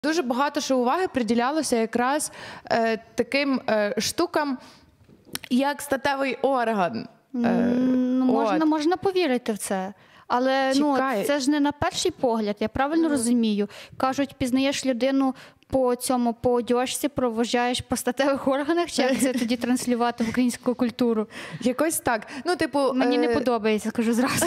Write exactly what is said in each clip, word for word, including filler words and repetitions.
Дуже багато що уваги приділялося якраз е, таким е, штукам, як статевий орган. Е, ну, можна, от. можна повірити в це. Але ну, це ж не на перший погляд, я правильно mm. розумію. Кажуть, пізнаєш людину по цьому, по одяжці, проважаєш по статевих органах, чи як це тоді транслювати в українську культуру? Якось так. Ну, типу, Мені е... не подобається, скажу зразу.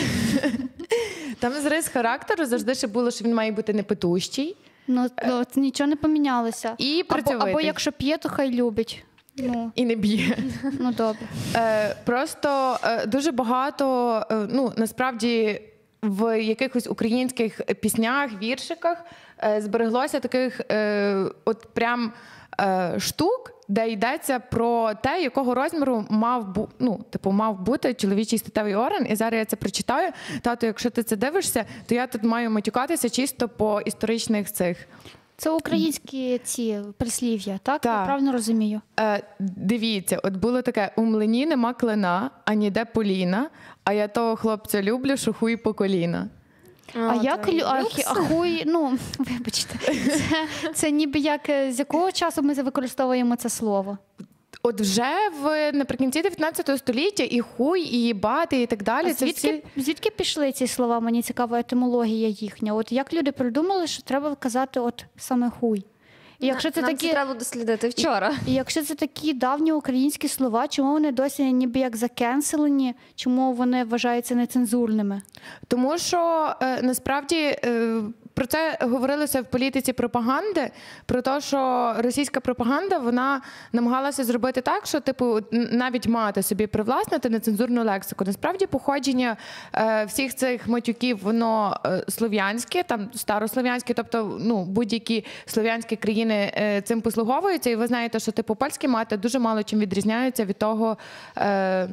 Там з рис характеру завжди ще було, що він має бути непитущий. Ну, ну нічого не помінялося. І або, або якщо п'є, то хай любить. Ну. І не б'є. Ну, добре. Е, просто е, дуже багато, е, ну, насправді, в якихось українських піснях, віршиках е, збереглося таких е, от прям е, штук, де йдеться про те, якого розміру мав, бу, ну, типу, мав бути чоловічий статевий орган. І зараз я це прочитаю. Тато, якщо ти це дивишся, то я тут маю матюкатися чисто по історичних цих. Це українські ці прислів'я, так? Так. Я правильно розумію? Е, дивіться, от було таке: у млині нема клина, а ніде поліна, а я того хлопця люблю, що хуй по коліна. А, а як лю... а, а хуй, ну, вибачте, це, це ніби як, з якого часу ми використовуємо це слово? От вже в наприкінці дев'ятнадцятого століття і хуй, і їбати, і так далі. А звідки, це всі... звідки пішли ці слова? Мені цікава етимологія їхня. От як люди придумали, що треба казати от саме хуй? І якщо це Нам такі... це треба дослідити вчора. І, і якщо це такі давні українські слова, чому вони досі ніби як закенселені, чому вони вважаються нецензурними? Тому що е, насправді е, про це говорилося в політиці пропаганди, про те, що російська пропаганда, вона намагалася зробити так, що типу навіть мати собі привласнити нецензурну лексику. Насправді походження е, всіх цих матюків, воно е, слов'янське, там старослов'янське, тобто ну, будь-які слов'янські країни е, цим послуговуються. І ви знаєте, що типу польські мати дуже мало чим відрізняються від того, е,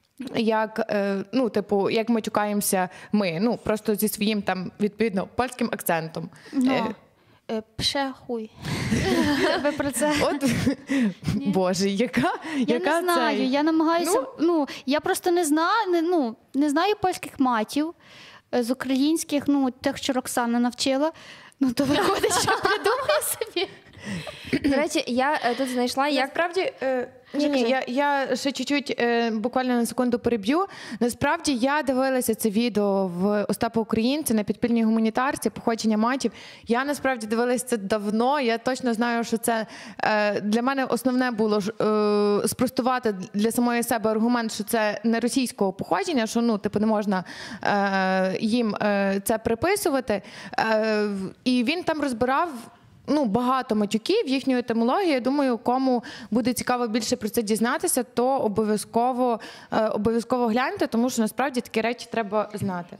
як, ну, типу, як матюкаємося ми, ну, просто зі своїм, там, відповідно, польським акцентом. Ну, е, пше хуй. Ви про це? От, Боже, яка, я яка не знаю, це? я намагаюся, ну, ну я просто не знаю, не, ну, не знаю польських матів, з українських, ну, тих, що Роксана навчила, ну, то виходить, що придумаю собі. До речі, я тут знайшла, як... Насправді, е, ні, ні, я, я ще чуть-чуть, е, буквально на секунду переб'ю. Насправді, я дивилася це відео в Остапа Українця на підпільній гуманітарці, походження матів. Я, насправді, дивилася це давно. Я точно знаю, що це е, для мене основне було е, спростувати для самої себе аргумент, що це не російського походження, що, ну, типу, не можна е, їм е, це приписувати. Е, і він там розбирав ну, багато матюків, їхню етимологію. Я думаю, кому буде цікаво більше про це дізнатися, то обов'язково, обов'язково гляньте, тому що насправді такі речі треба знати.